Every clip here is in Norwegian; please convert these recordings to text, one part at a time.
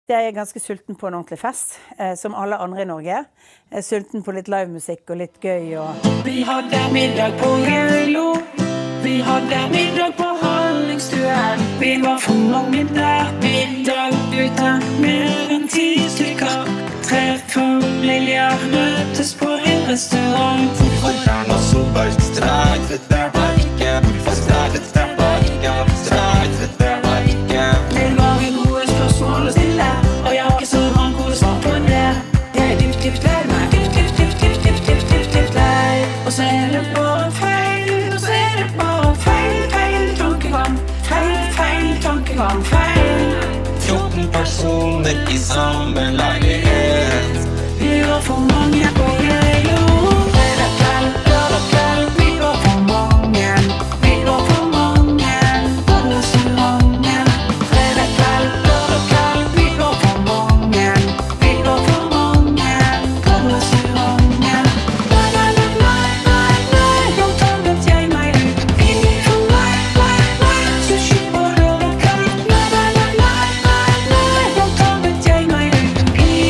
Jeg er ganske sulten på en ordentlig fest, som alle andre i Norge. Jeg er sulten på litt livemusikk og litt gøy og... Vi hadde middag på Geilo. Vi hadde middag på Hallingstuen. Vi var for mange der. Middag uten mer enn 10 stykker. 3 familier møtes på en restaurant. Fortfarande så bare streit der var ikke. Forstredet der var ikke. Streit der var ikke. Det var en gode spørsmål å stille, og jeg har ikke så mange gode svar på det. Jeg er dypt lei meg. Dypt lei. Og så er det bare feil. Og så er det bare feil tankegang. Feil tankegang. 14 personer i samme leilighet. Vi var for mange på Geilo. Fredag kveld, lørdag kveld. Vi var for mange. Vi var for mange på restauranten. Fredag kveld, lørdag kveld. Vi var for mange. Vi var for mange på restauranten. Nei, nå tablet jeg meg ut. Ingen for meg, sushi på lørdag kveld. Nei, nå tablet jeg meg ut.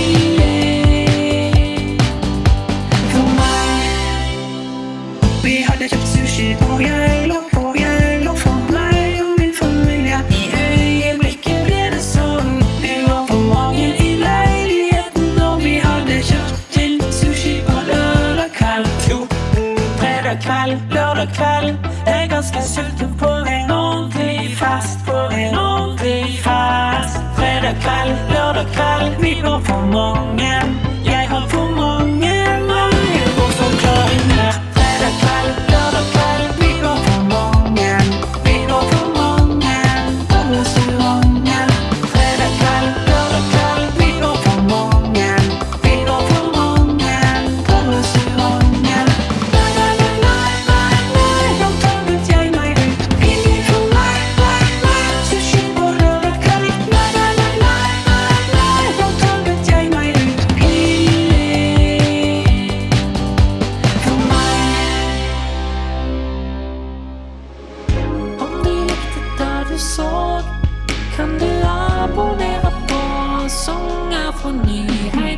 For meg. Vi hadde kjøpt sushi på Geilo for meg og min familie. I øyeblikket ble det sånn. Vi var for mange i leiligheten, og vi hadde kjøpt til sushi på lørdag kveld. 14 fredag kveld, lørdag kveld. Jeg er ganske sulten på en ordentlig fest, på en ordentlig fest. Fredag kveld, lørdag kveld. Vi var for mange. Jeg har for mange bortforklaringer. Fredag kveld, lørdag kveld. Vi var for mange. Vi var for mange på restauranten. Fredag kveld, lørdag kveld. Vi var for mange. Vi var for mange på restauranten. Nei, nå tablet jeg meg ut. Ingen for meg, sushi på lørdag kveld. Nei, nå tablet jeg meg ut. For meg. Om du likte det du så, kan du abonnere på Sanger for nyheter.